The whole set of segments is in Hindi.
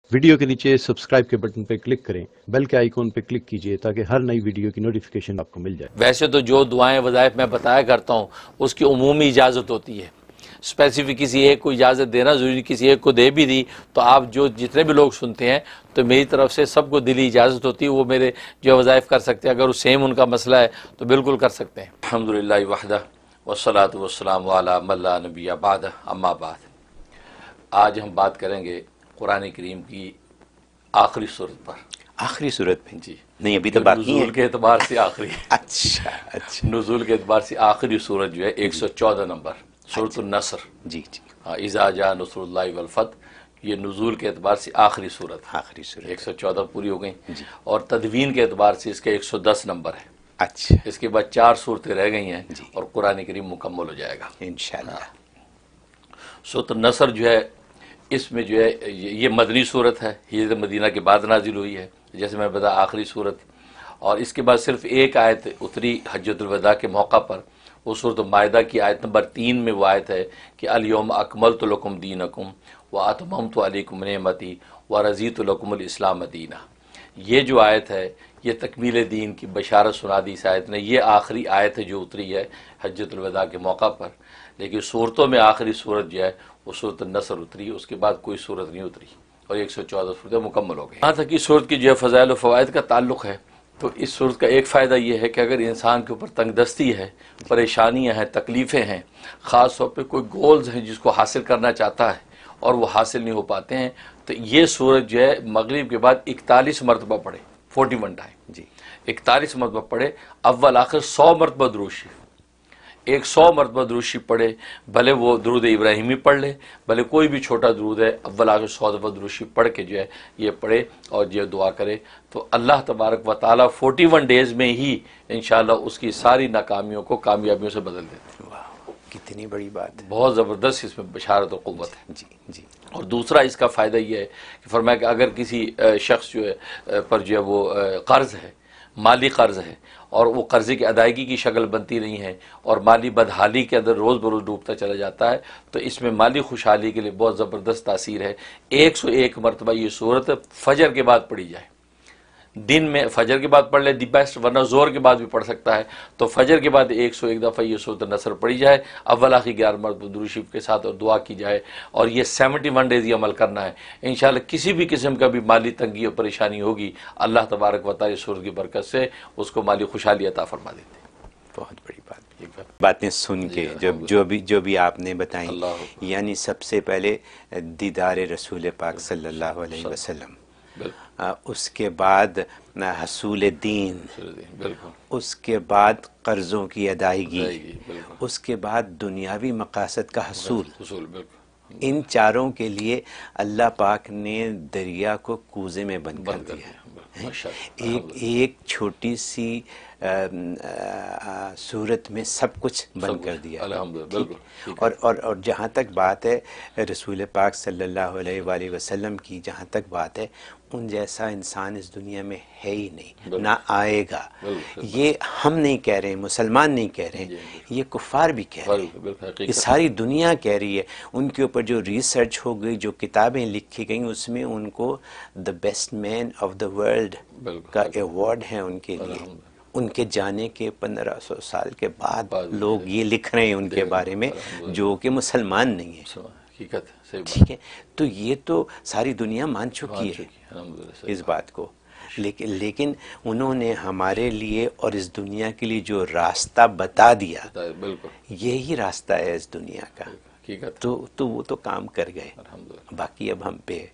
वीडियो के नीचे सब्सक्राइब के बटन पर क्लिक करें, बेल के आइकॉन पर क्लिक कीजिए ताकि हर नई वीडियो की नोटिफिकेशन आपको मिल जाए। वैसे तो जो दुआएं वज़ाइफ मैं बताया करता हूँ उसकी उमूमी इजाज़त होती है, स्पेसिफिक किसी एक को इजाज़त देना ज़रूरी, किसी एक को दे भी दी तो आप जो जितने भी लोग सुनते हैं तो मेरी तरफ से सबको दिली इजाज़त होती है, वो मेरे जो वज़ाइफ कर सकते हैं। अगर वो सेम उनका मसला है तो बिल्कुल कर सकते हैं। अल्हम्दुलिल्लाह वहदा वस्सलातु वस्सलामु अला मन ला नबिय्य बाद अम्मा बाद। आज हम बात करेंगे कुरान करीम की आखिरी सूरत पर। आखिरी सूरत में जी नहीं, अभी तो बाकी है। नुज़ूल के एतबार से आखिरी अच्छा नुज़ूल के एतबार से आखिरी सूरत जो है 114 नंबर सूरत नसर। जी जी हाँ, इज़ा जा नसरुल्लाहि वल फतह, ये नुज़ूल के एतबार से आखिरी सूरत है। आखिरी सूरत 114 पूरी हो गई और तदवीन के एतबार से इसके 110 नंबर है। अच्छा, इसके बाद 4 सूरतें रह गई हैं जी। और कुरान करीम मुकम्मल हो जाएगा इंशाअल्लाह। सूरत नसर जो है, इसमें जो है ये मदनी सूरत है, हिजरत मदीना के बाद नाजिल हुई है, जैसे मैं बताया आखिरी सूरत। और इसके बाद सिर्फ एक आयत उतरी हज्जतुल वदा के मौका पर, वो सूरत मायदा की आयत नंबर 3 में वो आयत है कि अल यौम अकमलतु लकुम दीनकुम व अतममतु अलैकुम नेमती व रज़ीतु लकुमुल इस्लाम दीना। ये जो आयत है ये तकमील दीन की बशारत सुना दी इस आयत ने। ये आखिरी आयत है जो उतरी है हज्जतुल वदा के मौका पर, लेकिन सूरतों में आखिरी सूरत जो है वो सूरत नसर उतरी, उसके बाद कोई सूरत नहीं उतरी और 114 सूरतें मुकम्मल हो गई। यहाँ तक कि सूरत की जो है फ़ज़ाइल व फ़वाइद का ताल्लुक़ है तो इस सूरत का एक फ़ायदा ये है कि अगर इंसान के ऊपर तंगदस्ती है, परेशानियाँ हैं, तकलीफ़ें हैं, ख़ास तौर पर कोई गोल्स हैं जिसको हासिल करना चाहता है और वो हासिल नहीं हो पाते हैं, तो ये सूरत जो है मगरिब के बाद 41 मरतबा पढ़े, 41 टाइम जी 41 मरतबा पढ़े, अव्वल आखिर 100 मरतबा दुरूद शरीफ, 100 मरतबा दुरूद शरीफ पढ़े, भले वो दुरूद इब्राहिमी पढ़ ले, भले कोई भी छोटा दुरूद है, अव्वल आखिर 100 दफ़ा दुरूद शरीफ पढ़ के जो है ये पढ़े और ये दुआ करे तो अल्लाह तबारक व ताला 41 डेज़ में ही इंशाअल्लाह उसकी सारी नाकामियों को कामयाबियों से बदल देते हैं। वाह, कितनी बड़ी बात है। बहुत ज़बरदस्त इसमें बशारत और क़ुव्वत है। जी जी और दूसरा इसका फ़ायदा ये है कि फरमाया कि अगर किसी शख्स जो है पर जो है वो कर्ज़ है, माली कर्ज़ है और वो कर्ज़े की अदायगी की शक्ल बनती नहीं है और माली बदहाली के अंदर रोज़ बरोज़ डूबता चला जाता है, तो इसमें माली खुशहाली के लिए बहुत ज़बरदस्त तासीर है। 101 मरतबा ये सूरत फजर के बाद पढ़ी जाए, दिन में फजर के बाद पढ़ ले दी बेस्ट, वरना जोर के बाद भी पढ़ सकता है। तो फजर के बाद 101 दफ़ा ये सूरत नसर पढ़ी जाए, अव्वल आखिर 11 मरतबा दुरूद शरीफ के साथ और दुआ की जाए और ये 71 डेज़ ये अमल करना है। इंशाअल्लाह किसी भी किस्म का भी माली तंगी और परेशानी होगी, अल्लाह तबारक व तआला सूरत की बरकत से उसको माली खुशहाली अता फरमा देते हैं। बहुत बड़ी बातें सुन के जो भी आपने बताई, यानी सबसे पहले दीदार रसूल पाक सल्लल्लाहु अलैहि वसल्लम, उसके बाद हसूल दीन, उसके बाद कर्ज़ों की अदायगी, उसके बाद दुनियावी मकासद का हसूल। इन चारों के लिए अल्लाह पाक ने दरिया को कूज़े में बंद कर दिया। एक छोटी सी सूरत में सब कुछ बंद कर दिया। और जहाँ तक बात है रसूल पाक सल्लल्लाहु अलैहि वसल्लम की, जहाँ तक बात है, उन जैसा इंसान इस दुनिया में है ही नहीं, ना आएगा। ये हम नहीं कह रहे हैं, मुसलमान नहीं कह रहे हैं, ये कुफ़ार भी कह रहे हैं, ये सारी दुनिया कह रही है। उनके ऊपर जो रिसर्च हो गई, जो किताबें लिखी गई, उसमें उनको the best man of the world का अवार्ड है उनके लिए। उनके जाने के 1500 साल के बाद लोग ये लिख रहे हैं उनके बारे में जो कि मुसलमान नहीं है। ठीक है, तो ये तो सारी दुनिया मान चुकी है इस बात को, लेकिन उन्होंने हमारे लिए और इस दुनिया के लिए जो रास्ता बता दिया, यही रास्ता है इस दुनिया का। तो वो तो काम कर गए, बाकी अब हम पे।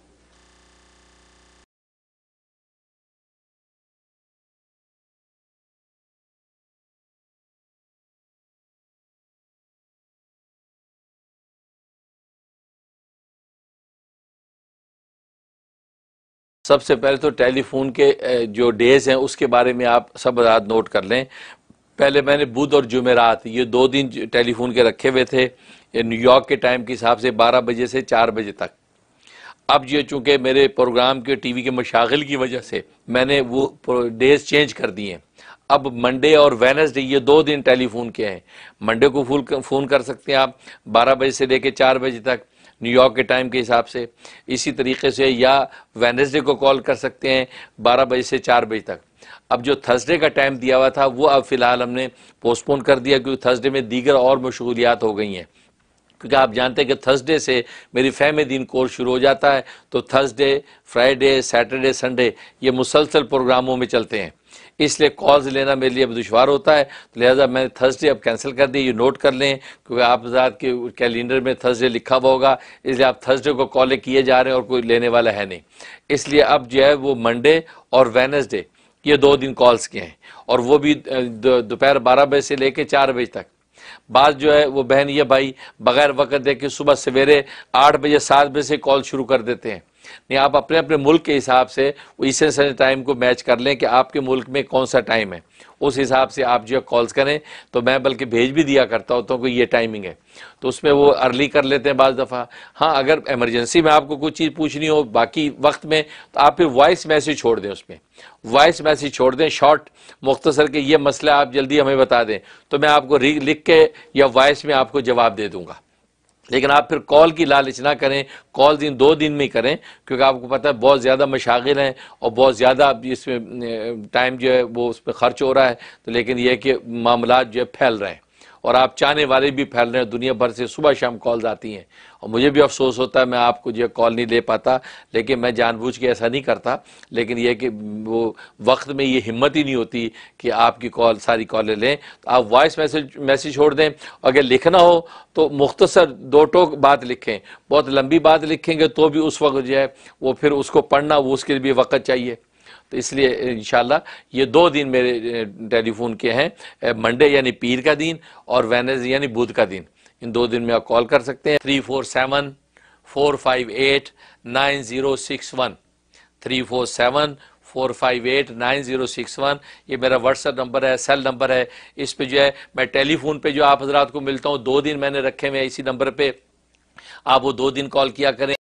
सबसे पहले तो टेलीफोन के जो डेज़ हैं उसके बारे में आप सब रात नोट कर लें। पहले मैंने बुध और जुमेरात ये 2 दिन टेलीफोन के रखे हुए थे, न्यूयॉर्क के टाइम के हिसाब से 12 बजे से 4 बजे तक। अब ये चूँकि मेरे प्रोग्राम के टीवी के मशागिल की वजह से मैंने वो डेज़ चेंज कर दिए। अब मंडे और वेडनेसडे ये 2 दिन टेलीफोन के हैं। मंडे को फ़ोन कर सकते हैं आप 12 बजे से लेकर 4 बजे तक, न्यूयॉर्क के टाइम के हिसाब से। इसी तरीके से या वेडनेसडे को कॉल कर सकते हैं 12 बजे से 4 बजे तक। अब जो थर्सडे का टाइम दिया हुआ था वो अब फ़िलहाल हमने पोस्टपोन कर दिया, क्योंकि थर्सडे में दीगर और मशगूलियात हो गई हैं। क्योंकि आप जानते हैं कि थर्सडे से मेरी फ़हम दीन कोर्स शुरू हो जाता है, तो थर्सडे, फ्राइडे, सैटरडे, संडे ये मुसलसल प्रोग्रामों में चलते हैं, इसलिए कॉल्स लेना मेरे लिए अब दुश्वार होता है। तो लिहाजा मैंने थर्सडे अब कैंसिल कर दी। ये नोट कर लें, क्योंकि आप ज़ात के कैलेंडर में थर्सडे लिखा हुआ होगा, इसलिए आप थर्सडे को कॉलें किए जा रहे हैं और कोई लेने वाला है नहीं। इसलिए अब जो है वो मंडे और वेडनेसडे ये 2 दिन कॉल्स के हैं, और वो भी दोपहर 12 बजे से लेकर 4 बजे तक। बात जो है वो बहन ये भाई बगैर वक्त देखे सुबह सवेरे 8 बजे 7 बजे से कॉल शुरू कर देते हैं। नहीं, आप अपने अपने मुल्क के हिसाब से ईस्टर्न स्टैंडर्ड टाइम को मैच कर लें कि आपके मुल्क में कौन सा टाइम है, उस हिसाब से आप जो है कॉल्स करें। तो मैं बल्कि भेज भी दिया करता होता हूँ कि ये टाइमिंग है, तो उसमें वो अर्ली कर लेते हैं बाज़ दफ़ा। हाँ, अगर इमरजेंसी में आपको कुछ चीज़ पूछनी हो बाकी वक्त में, तो आप फिर वॉइस मैसेज छोड़ दें, उसमें वॉइस मैसेज छोड़ दें शॉर्ट मुख्तसर के, ये मसला आप जल्दी हमें बता दें, तो मैं आपको लिख के या वॉइस में आपको जवाब दे दूँगा। लेकिन आप फिर कॉल की लालच ना करें, कॉल 2 दिन में ही करें, क्योंकि आपको पता है बहुत ज़्यादा मशागिल हैं और बहुत ज़्यादा इसमें टाइम जो है वो उस पर ख़र्च हो रहा है। तो लेकिन यह है कि मामलात जो है फैल रहे हैं, और आप चाहने वाले भी फैल रहे हैं, दुनिया भर से सुबह शाम कॉल्स आती हैं, और मुझे भी अफसोस होता है मैं आपको जो कॉल नहीं ले पाता, लेकिन मैं जानबूझ के ऐसा नहीं करता। लेकिन यह कि वो वक्त में ये हिम्मत ही नहीं होती कि आपकी कॉल सारी कॉलें लें। तो आप वॉइस मैसेज छोड़ दें, अगर लिखना हो तो मुख्तसर 2 टोक बात लिखें, बहुत लंबी बात लिखेंगे तो भी उस वक्त जो है वो फिर उसको पढ़ना, वो उसके लिए भी वक्त चाहिए। तो इसलिए इंशाल्लाह ये 2 दिन मेरे टेलीफोन के हैं, मंडे यानी पीर का दिन और वेडनेसडे यानी बुध का दिन। इन 2 दिन में आप कॉल कर सकते हैं। 347-458-9061 347-458-9061 ये मेरा व्हाट्सएप नंबर है, सेल नंबर है। इस पे जो है मैं टेलीफोन पे जो आप हजरात को मिलता हूँ, 2 दिन मैंने रखे हुए हैं इसी नंबर पे, आप वो 2 दिन कॉल किया करें।